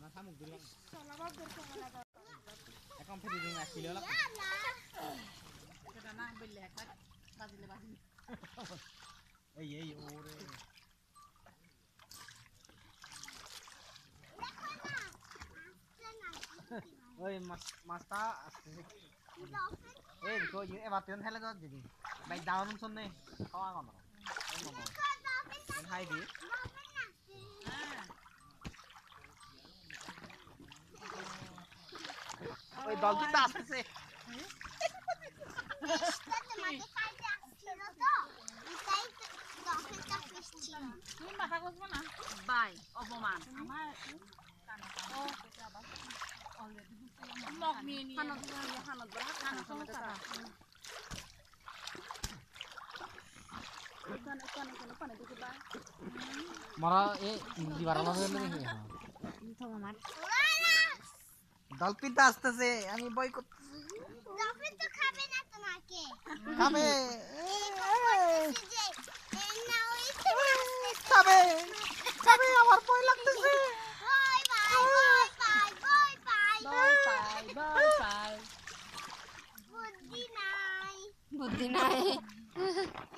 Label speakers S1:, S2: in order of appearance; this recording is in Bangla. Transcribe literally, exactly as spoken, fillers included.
S1: এখন ফেলে দিন এক কিলো
S2: সেটা না বললে একটা বাজিলে বাজিলে
S1: এই এই ওরে ওই মাছ মাছটা আসছে এই কই এবার তেন হেলে তো দিদি ভাই দাউন শুননে খাওয়া কোন এই মমো তেন হাই দি ওই ডলফিনটা আসছে
S2: তুমি মাথা কষবো না বাই অপমান আমার মগ নিয়ে নিয়ে হানত হানত হানত
S1: মারা এ দিবার লাগে নাকি ডলফিনটা আসতেছে আমি বই করতেছি
S3: ডলফিন তো খাবে না তোমাকে
S1: খাবে
S3: খাবে
S1: খাবে আমার ভয় লাগতেছে
S3: বাই বাই বাই বাই বাই
S2: বাই বাই বাই বাই
S3: বুদ্ধি নাই
S4: বুদ্ধি নাই